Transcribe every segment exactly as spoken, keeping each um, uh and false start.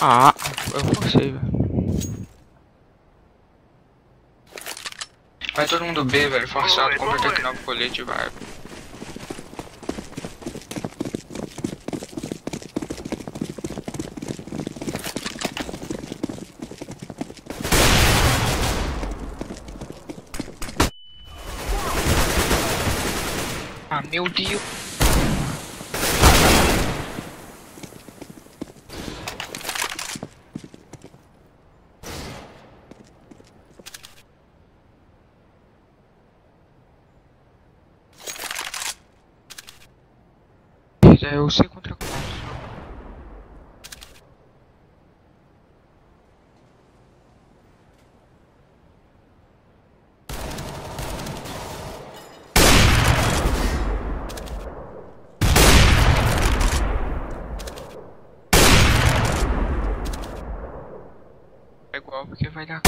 Ah, eu forcei, velho. Vai todo mundo B, velho. Forçado, compra aqui novo colete, vai. Ah, meu Deus. É, eu sei contra quantos. É igual porque vai dar.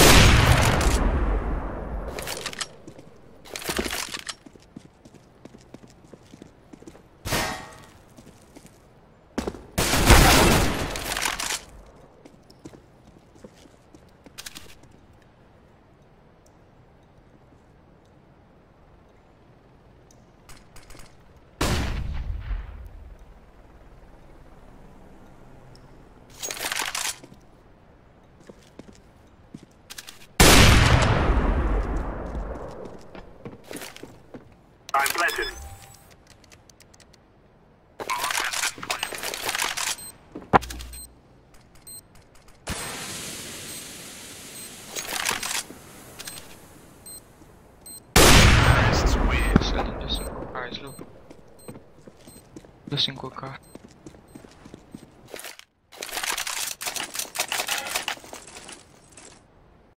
I'm planted. Deu cinco K.